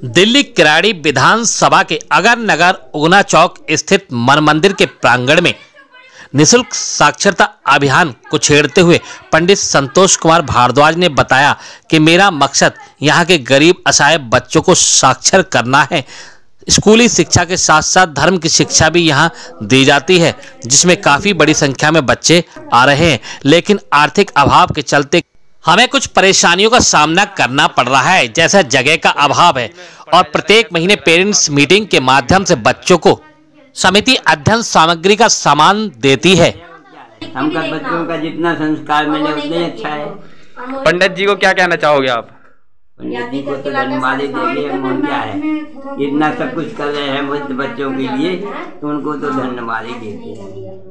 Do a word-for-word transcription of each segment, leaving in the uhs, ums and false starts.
दिल्ली किराड़ी विधानसभा के अगर नगर उगना चौक स्थित मन मंदिर के प्रांगण में निःशुल्क साक्षरता अभियान को छेड़ते हुए पंडित संतोष कुमार भारद्वाज ने बताया कि मेरा मकसद यहां के गरीब असहाय बच्चों को साक्षर करना है। स्कूली शिक्षा के साथ साथ धर्म की शिक्षा भी यहां दी जाती है, जिसमें काफी बड़ी संख्या में बच्चे आ रहे हैं, लेकिन आर्थिक अभाव के चलते हमें कुछ परेशानियों का सामना करना पड़ रहा है, जैसा जगह का अभाव है और प्रत्येक महीने पेरेंट्स मीटिंग के माध्यम से बच्चों को समिति अध्ययन सामग्री का सामान देती है। हमका बच्चों का जितना संस्कार मिले उतना अच्छा है। पंडित जी को क्या कहना चाहोगे आप? पंडित जी को तो धन्यवाद देंगे, हम क्या है इतना सब कुछ कर रहे हैं मुझे बच्चों के लिए, तो उनको तो धन्यवाद ही देते हैं।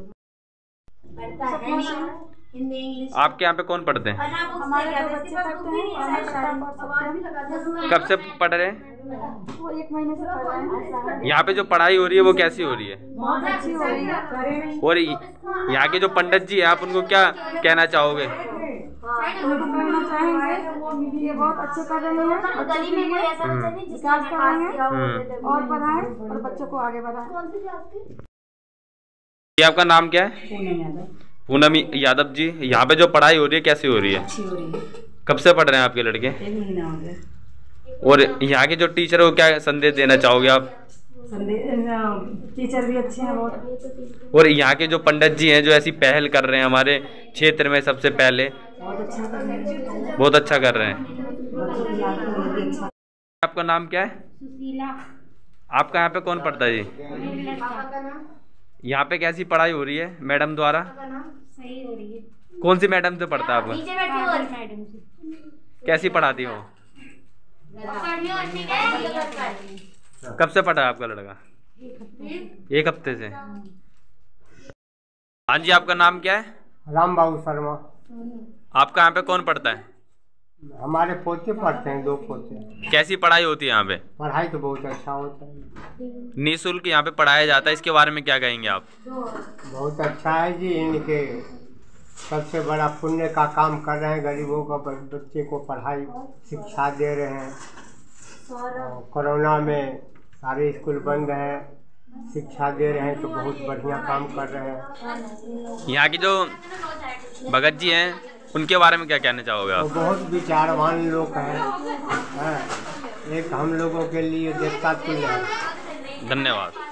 आपके यहाँ पे कौन पढ़ते हैं? हमारे दो बच्चे पढ़ते हैं। कब से पढ़ रहे हैं? वो एक महीने से पढ़ रहे हैं। यहाँ पे जो पढ़ाई हो रही है वो कैसी हो रही है? बहुत अच्छी हो रही है। और यहाँ के जो पंडित जी हैं, आप उनको क्या कहना चाहोगे? उनको कहना चाहेंगे ये बहुत अच्छे कर रहे हैं, बच्चों के लिए विकास कर रहे हैं और पढ़ाएं और बच्चों को आगे बढ़ाएं। ये आपका नाम क्या है? पूनम यादव जी। यहाँ पे जो पढ़ाई हो रही है कैसी हो रही है? अच्छी हो रही है। कब से पढ़ रहे हैं आपके लड़के? एक महीना हो गया। और यहाँ के जो टीचर है वो क्या संदेश देना चाहोगे आप? टीचर भी अच्छे हैं बहुत। और यहाँ के जो पंडित जी हैं जो ऐसी पहल कर रहे हैं हमारे क्षेत्र में, सबसे पहले बहुत अच्छा कर रहे हैं। बहुत अच्छा कर रहे हैं। आपका नाम क्या है? सुशीला। आपका यहाँ पे कौन पढ़ता है जी? यहाँ पे कैसी पढ़ाई हो रही है मैडम द्वारा? सही हो रही है। कौन सी मैडम से पढ़ता है आपका? मैडम से। कैसी पढ़ाती हो? कब से पढ़ा है आपका लड़का? एक हफ्ते से। हाँ जी, आपका नाम क्या है? राम बाबू शर्मा। आपका यहाँ पे कौन पढ़ता है? हमारे पोते पढ़ते हैं, दो पोते। कैसी पढ़ाई होती है यहाँ पे? पढ़ाई तो बहुत अच्छा होता है। निःशुल्क यहाँ पे पढ़ाया जाता है, इसके बारे में क्या कहेंगे आप? बहुत अच्छा है जी, इनके सबसे बड़ा पुण्य का काम कर रहे हैं। गरीबों का बच्चे को पढ़ाई शिक्षा दे रहे हैं। कोरोना में सारे स्कूल बंद है, शिक्षा दे रहे हैं, तो बहुत बढ़िया काम कर रहे हैं। यहाँ की जो भगत जी हैं उनके बारे में क्या कहना चाहोगे आप? तो बहुत विचारवान लोग हैं, है। एक हम लोगों के लिए देवता तुल्य है। धन्यवाद।